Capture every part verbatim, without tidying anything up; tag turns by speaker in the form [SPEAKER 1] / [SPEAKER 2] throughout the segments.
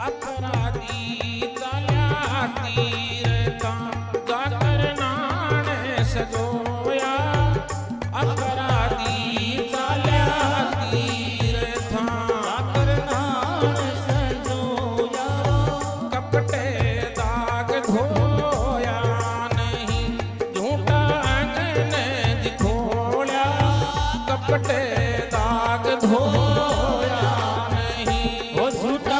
[SPEAKER 1] अपराधी तल्या तीरता जाकर नाने सजोया अपराधी तल्या तीरथा जाकर नाने सजोया कपटे दाग धोया नहीं झूठा ने दिखोया कपटे दाग धोया नहीं वो झूठा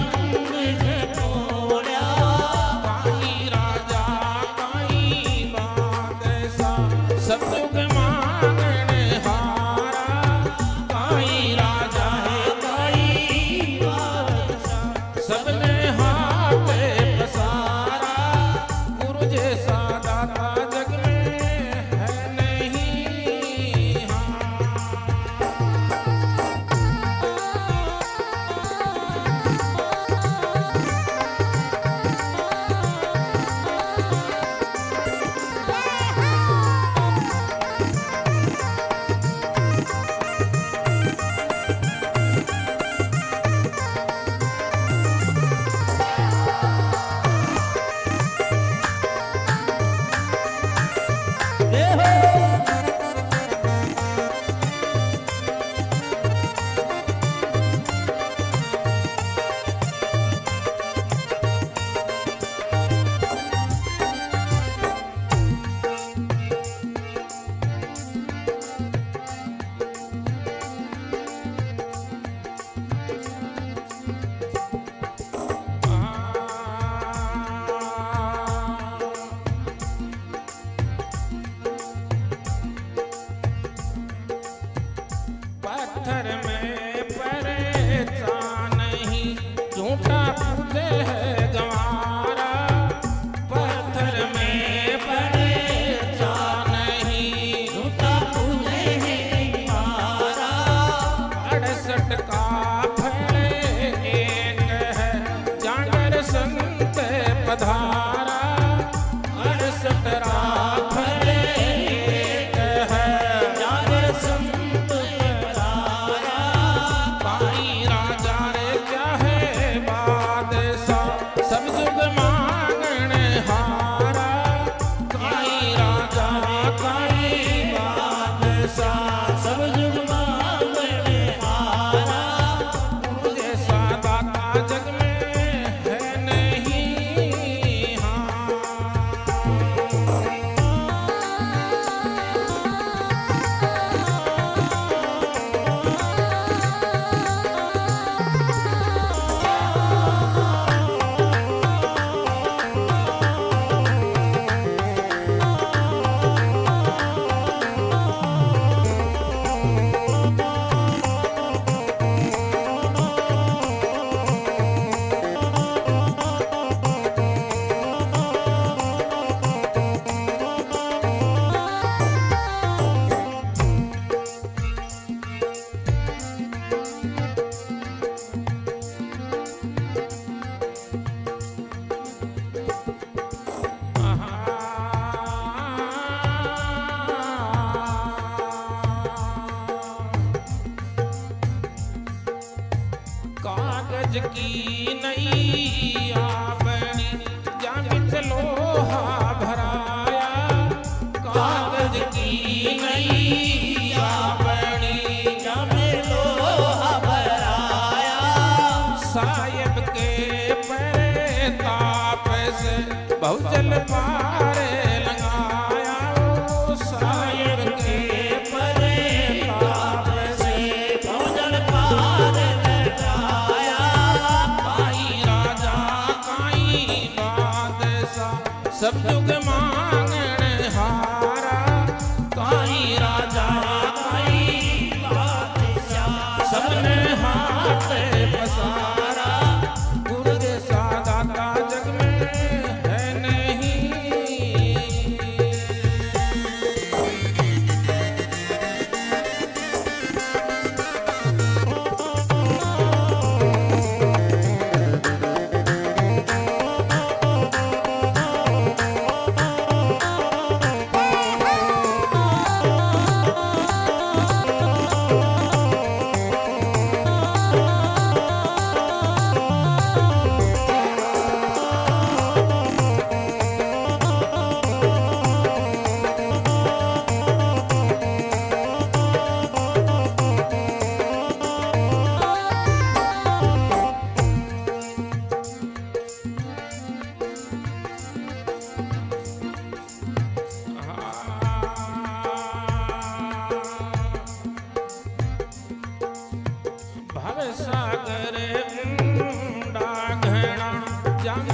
[SPEAKER 1] पत्थर में परेशान नहीं झूठा पूजे है गंवारा पत्थर में परेशान नहीं झूठा पूजे है गंवारा अड़सठ का फल एक है जागर संत पधारा अड़सठ रात एक है जागर संत कागज की नैया बनी जामित लोहा भराया कागज की नैया बनी जामित लोहा भराया साहिब के परताप से बहुजल पारे लगाया साहिब के परताप से बहुजल पारे सब युग मांगण हारा काई राजा काई बादशाह सबने हाथ पसारा गुरु जैसा दाता जग में है नहीं भव सागर ऊंडा घना जम